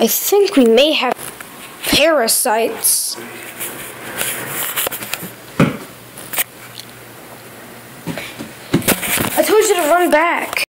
I think we may have parasites. I told you to run back.